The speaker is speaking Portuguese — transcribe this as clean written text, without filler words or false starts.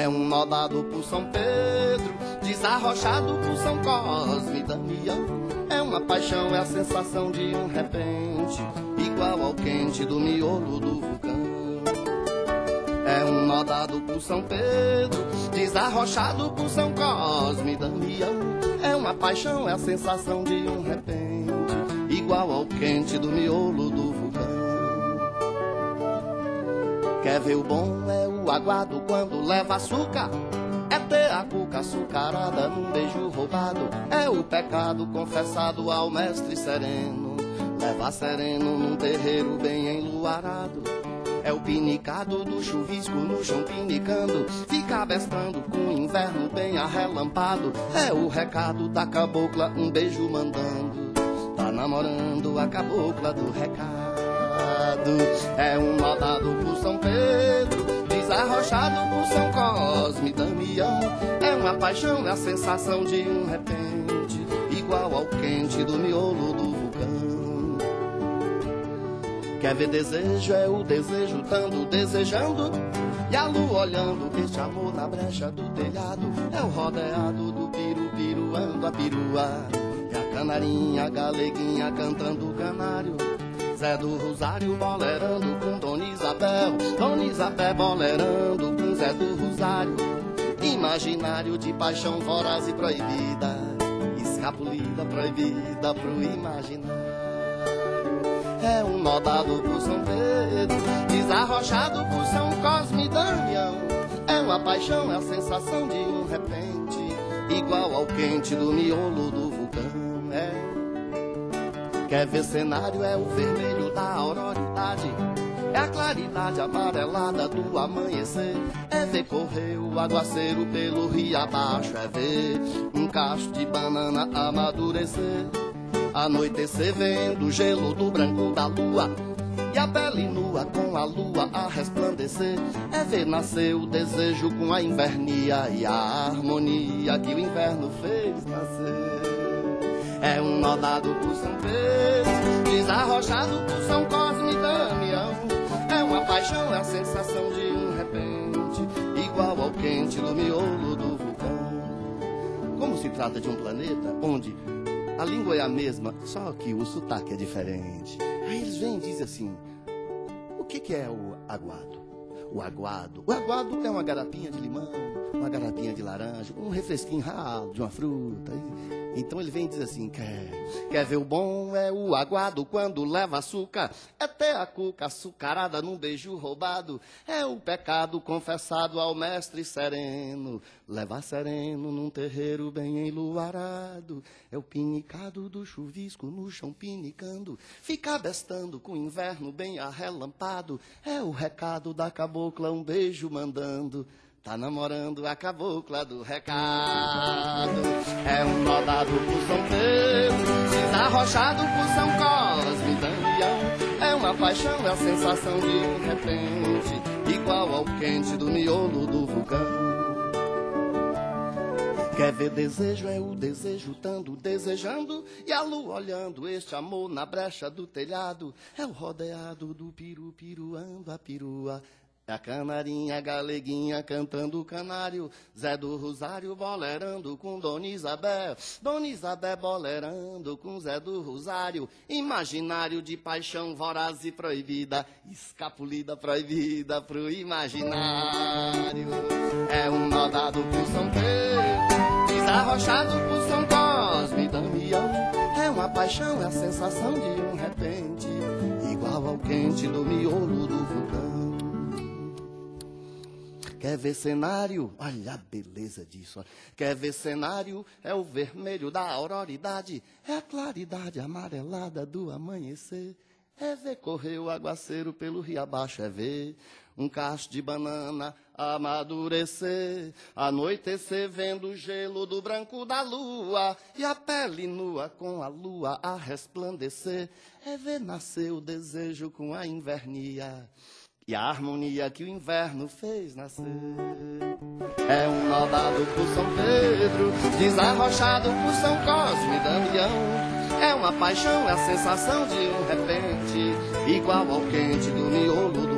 É um nó dado por São Pedro, desarrochado por São Cosme e Damião. É uma paixão, é a sensação de um repente, igual ao quente do miolo do vulcão. É um nó dado por São Pedro, desarrochado por São Cosme e Damião. É uma paixão, é a sensação de um repente, igual ao quente do miolo do vulcão. Quer ver o bom? É o aguado quando leva açúcar. É ter a cuca açucarada num beijo roubado. É o pecado confessado ao mestre sereno, leva sereno num terreiro bem enluarado. É o pinicado do chuvisco no chão pinicando, fica bestando com o inverno bem arrelampado. É o recado da cabocla, um beijo mandando, tá namorando a cabocla do recado. É um nó dado por São Pedro, desarrochado por São Cosme e Damião. É uma paixão, é a sensação de um repente, igual ao quente do miolo do vulcão. Quer ver desejo? É o desejo tando desejando, e a lua olhando este amor na brecha do telhado. É o rodeado do piru-piru ando a perua, e a canarinha galeguinha cantando o canário. Zé do Rosário bolerando com Dona Isabel bolerando com Zé do Rosário. Imaginário de paixão voraz e proibida, escapulida proibida pro imaginário. É um nó dado por São Pedro, desarrochado por São Cosme e Damião. É uma paixão, é a sensação de um repente, igual ao quente do miolo do vulcão. Quer ver cenário? É o vermelho da auroridade, é a claridade amarelada do amanhecer. É ver correr o aguaceiro pelo rio abaixo, é ver um cacho de banana amadurecer. Anoitecer vendo o gelo do branco da lua, e a pele nua com a lua a resplandecer. É ver nascer o desejo com a invernia e a harmonia que o inverno fez nascer. É um nó dado por São Pedro, desarrochado por São Cosme e Damião. É uma paixão, é a sensação de um repente, igual ao quente do miolo do vulcão. Como se trata de um planeta onde a língua é a mesma, só que o sotaque é diferente. Aí eles vêm e dizem assim: o que é o aguado? O aguado é uma garapinha de limão, uma garapinha de laranja, um refresquinho ralo de uma fruta. Então ele vem e diz assim: quer ver o bom? É o aguado quando leva açúcar. É ter a cuca açucarada num beijo roubado. É o pecado confessado ao mestre sereno, levar sereno num terreiro bem enluarado. É o pinicado do chuvisco no chão pinicando, fica bestando com o inverno bem arrelampado. É o recado da cabocla, um beijo mandando, tá namorando a cabocla do recado. É um nó dado por São Pedro, desarrochado por São Cosme e Damião. É uma paixão, é a sensação de um repente, igual ao quente do miolo do vulcão. Quer ver desejo? É o desejo tando desejando, e a lua olhando este amor na brecha do telhado. É o rodeado do piru-piru ando a perua, é a canarinha galeguinha cantando o canário. Zé do Rosário bolerando com Dona Isabel bolerando com Zé do Rosário. Imaginário de paixão voraz e proibida, escapulida proibida pro imaginário. É um nó dado por São Pedro, desarrochado por São Cosme e Damião. É uma paixão, é a sensação de um repente, igual ao quente do miolo do vulcão. Quer ver cenário? Olha a beleza disso. Quer ver cenário? É o vermelho da auroridade, é a claridade amarelada do amanhecer. É ver correr o aguaceiro pelo rio abaixo, é ver um cacho de banana amadurecer. Anoitecer vendo o gelo do branco da lua, e a pele nua com a lua a resplandecer. É ver nascer o desejo com a invernia e a harmonia que o inverno fez nascer. É um nó dado por São Pedro, desarrochado por São Cosme e Damião. É uma paixão, é a sensação de um repente, igual ao quente do miolo do